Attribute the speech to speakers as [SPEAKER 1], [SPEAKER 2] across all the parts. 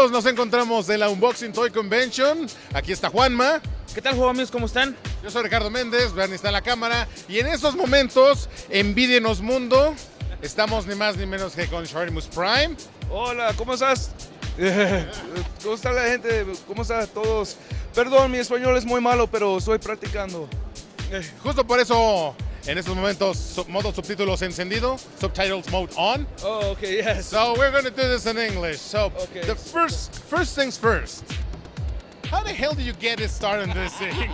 [SPEAKER 1] amigos, nos encontramos en la Unboxing Toy Convention. Aquí está Juanma.
[SPEAKER 2] ¿Qué tal, juego amigos? ¿Cómo están?
[SPEAKER 1] Yo soy Ricardo Méndez, Bernie está en la cámara. Y en estos momentos, Envidienos Mundo, estamos ni más ni menos que con Sharimus Prime.
[SPEAKER 3] Hola, ¿cómo estás? ¿Cómo está la gente? ¿Cómo están todos? Perdón, mi español es muy malo, pero estoy practicando.
[SPEAKER 1] Justo por eso, en estos momentos, modo subtítulos encendido, subtitles mode on.
[SPEAKER 3] Oh, okay, yes.
[SPEAKER 1] So we're going to do this in English. So
[SPEAKER 3] Okay.
[SPEAKER 1] the first things first. How the hell did you get it started in this thing?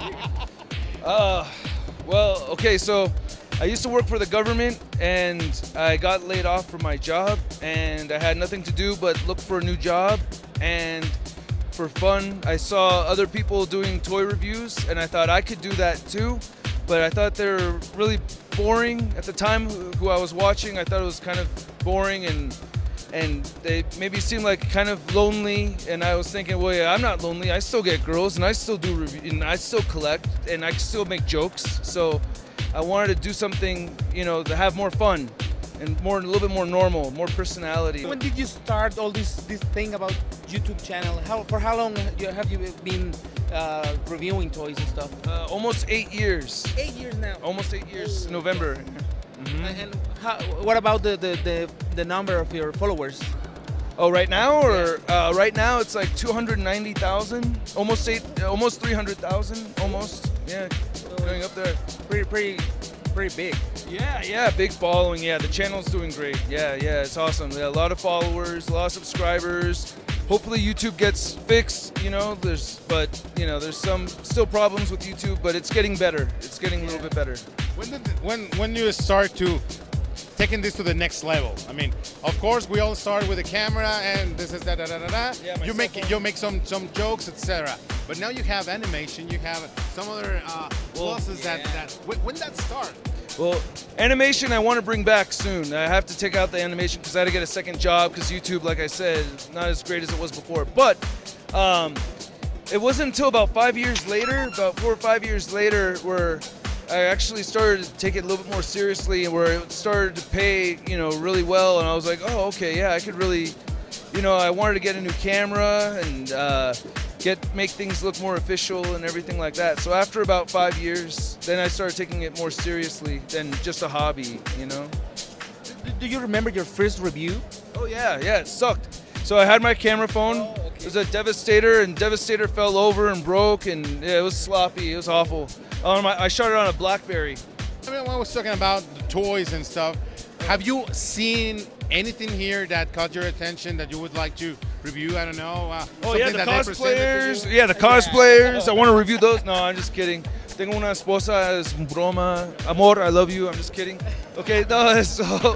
[SPEAKER 3] Well, okay, so I used to work for the government and I got laid off from my job and I had nothing to do but look for a new job, and for fun I saw other people doing toy reviews and I thought I could do that too, but I thought they were really boring at the time. Who I was watching, I thought it was kind of boring and they maybe seemed like kind of lonely, and I was thinking, well, yeah, I'm not lonely. I still get girls and I still do review and I still collect and I still make jokes. So I wanted to do something, you know, to have more fun and a little bit more normal, more personality.
[SPEAKER 2] When did you start all this thing about YouTube channel? For how long have you been reviewing toys and stuff?
[SPEAKER 3] Almost 8 years.
[SPEAKER 2] 8 years now.
[SPEAKER 3] Almost 8 years. November.
[SPEAKER 2] And what about the number of your followers?
[SPEAKER 3] Oh, right now, or right now it's like 290,000, almost 300,000, almost. Yeah, going up there.
[SPEAKER 2] Pretty big.
[SPEAKER 3] Yeah, big following. Yeah, the channel's doing great. Yeah, it's awesome. Yeah, a lot of followers, a lot of subscribers. Hopefully YouTube gets fixed, you know, there's some still problems with YouTube, but it's getting better. It's getting a little bit better.
[SPEAKER 1] When you start to taking this to the next level? I mean, of course, we all start with a camera and this is da da da da da.
[SPEAKER 3] Yeah,
[SPEAKER 1] you make some jokes, etc. But now you have animation, you have some other pluses that when that start?
[SPEAKER 3] Well, animation I want to bring back soon. I have to take out the animation because I had to get a second job because YouTube, like I said, is not as great as it was before. But it wasn't until about 5 years later, about 4 or 5 years later, where I actually started to take it a little bit more seriously and where it started to pay, you know, really well. And I was like, oh, okay, yeah, I could really, you know, I wanted to get a new camera and make things look more official and everything like that. So after about 5 years, then I started taking it more seriously than just a hobby, you know.
[SPEAKER 2] Do you remember your first review?
[SPEAKER 3] Oh yeah, it sucked. So I had my camera phone.
[SPEAKER 2] Oh, okay.
[SPEAKER 3] It was a Devastator, and Devastator fell over and broke, and yeah, it was sloppy. It was awful. I shot it on a BlackBerry.
[SPEAKER 1] I mean, when I was talking about the toys and stuff, have you seen anything here that caught your attention that you would like to review? I don't know.
[SPEAKER 3] Oh yeah,
[SPEAKER 1] something
[SPEAKER 3] the
[SPEAKER 1] that they presented
[SPEAKER 3] cosplayers.
[SPEAKER 1] to you?
[SPEAKER 3] Yeah, the cosplayers. I want to review those. No, I'm just kidding. Tengo una esposa, es broma. Amor, I love you. I'm just kidding. Okay, no, so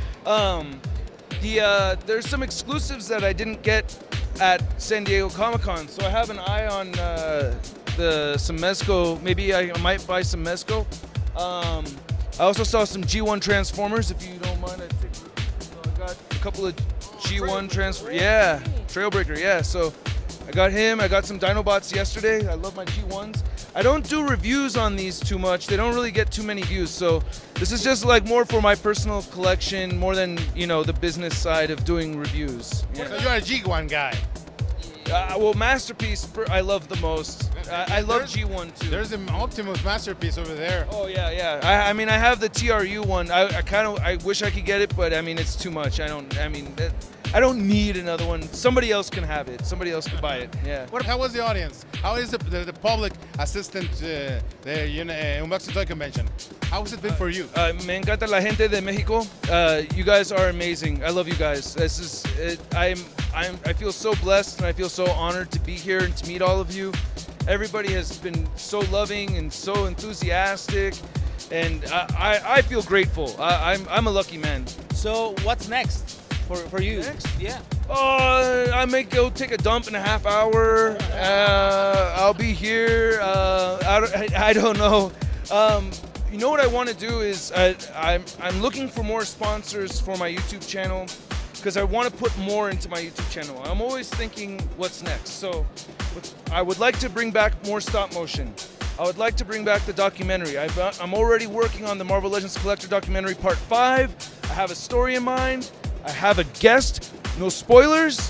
[SPEAKER 3] there's some exclusives that I didn't get at San Diego Comic-Con. So I have an eye on some Mezco. Maybe I might buy some Mezco. I also saw some G1 Transformers. If you don't mind, I got a couple of G1 Transformers. Yeah, Trailbreaker. Yeah, so I got him. I got some Dinobots yesterday. I love my G1s. I don't do reviews on these too much. They don't really get too many views. So this is just like more for my personal collection, more than, you know, the business side of doing reviews. Yeah.
[SPEAKER 1] So you're a G1 guy.
[SPEAKER 3] Well, Masterpiece I love the most. I love G1 too.
[SPEAKER 1] There's an Optimus Masterpiece over there.
[SPEAKER 3] Oh yeah. I mean, I have the TRU one. I wish I could get it, but I mean, it's too much. I don't need another one. Somebody else can have it. Somebody else can buy it. Yeah.
[SPEAKER 1] How was the audience? How is the public assistant to the Unboxing Toy Convention? How has it been for you?
[SPEAKER 3] Me encanta la gente de Mexico. You guys are amazing. I love you guys. This is it. I feel so blessed and I feel so honored to be here and to meet all of you. Everybody has been so loving and so enthusiastic, and I feel grateful. I'm a lucky man.
[SPEAKER 2] So what's next for you?
[SPEAKER 3] Next?
[SPEAKER 2] Yeah.
[SPEAKER 3] I may go take a dump in a half hour. I'll be here. I don't know. You know what I want to do is I'm looking for more sponsors for my YouTube channel because I want to put more into my YouTube channel. I'm always thinking what's next. So I would like to bring back more stop motion. I would like to bring back the documentary. I'm already working on the Marvel Legends Collector documentary Part 5. I have a story in mind. I have a guest. No spoilers.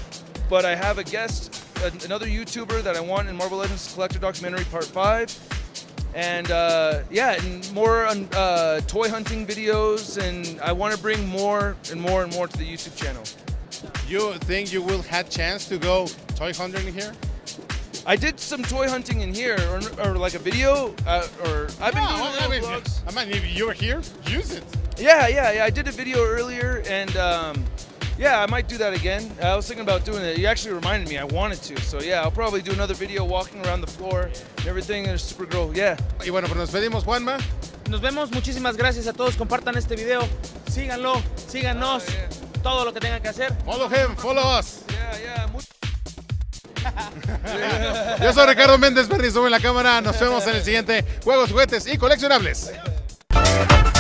[SPEAKER 3] but I have a guest, another YouTuber that I want in Marvel Legends Collector Documentary Part 5. And yeah, and more toy hunting videos, and I want to bring more and more and more to the YouTube channel.
[SPEAKER 1] You think you will have chance to go toy hunting here?
[SPEAKER 3] I did some toy hunting in here, or like a video, or I've been doing little vlogs.
[SPEAKER 1] I mean, if you're here, use it.
[SPEAKER 3] Yeah, I did a video earlier, and yeah, I might do that again. I was thinking about doing it. You actually reminded me I wanted to, so yeah, I'll probably do another video walking around the floor and everything. There's Supergirl, yeah.
[SPEAKER 1] Y bueno, pues nos pedimos, Juanma.
[SPEAKER 2] Nos vemos, muchísimas gracias a todos, compartan este video, síganlo, síganos, todo lo que tengan que hacer.
[SPEAKER 1] Follow him, follow us.
[SPEAKER 3] Yeah.
[SPEAKER 1] Yo soy Ricardo Méndez Berry, sube en la cámara. Nos vemos en el siguiente Juegos, Juguetes y Coleccionables.